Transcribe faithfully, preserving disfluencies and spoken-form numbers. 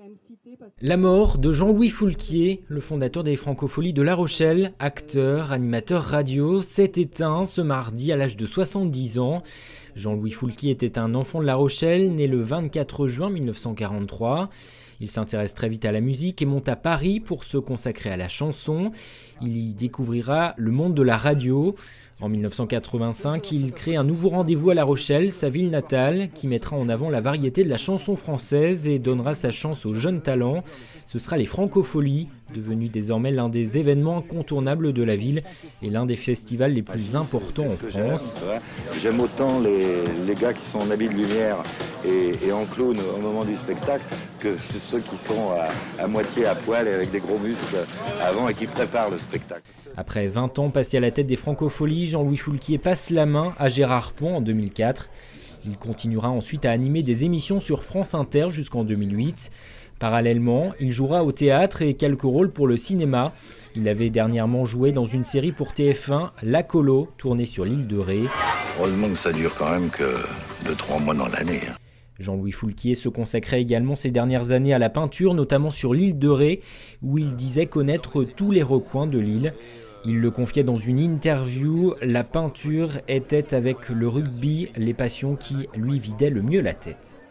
La mort de Jean-Louis Foulquier, le fondateur des Francopholies de La Rochelle, acteur, animateur radio, s'est éteint ce mardi à l'âge de soixante-dix ans. Jean-Louis Foulquier était un enfant de La Rochelle, né le vingt-quatre juin mille neuf cent quarante-trois. Il s'intéresse très vite à la musique et monte à Paris pour se consacrer à la chanson. Il y découvrira le monde de la radio. En mille neuf cent quatre-vingt-cinq, il crée un nouveau rendez-vous à La Rochelle, sa ville natale, qui mettra en avant la variété de la chanson française et donnera sa chance aux jeunes talents. Ce sera les Francopholies, devenu désormais l'un des événements incontournables de la ville et l'un des festivals les plus importants en France. J'aime autant les, les gars qui sont en habit de lumière et, et en clown au moment du spectacle que ceux qui sont à, à moitié à poil et avec des gros muscles avant et qui préparent le spectacle. Après vingt ans passés à la tête des Francopholies, Jean-Louis Foulquier passe la main à Gérard Pont en deux mille quatre. Il continuera ensuite à animer des émissions sur France Inter jusqu'en deux mille huit. Parallèlement, il jouera au théâtre et quelques rôles pour le cinéma. Il avait dernièrement joué dans une série pour T F un, La Colo, tournée sur l'île de Ré. Heureusement que ça dure quand même que deux trois mois dans l'année. Jean-Louis Foulquier se consacrait également ces dernières années à la peinture, notamment sur l'île de Ré, où il disait connaître tous les recoins de l'île. Il le confiait dans une interview, la peinture était avec le rugby les passions qui lui vidaient le mieux la tête.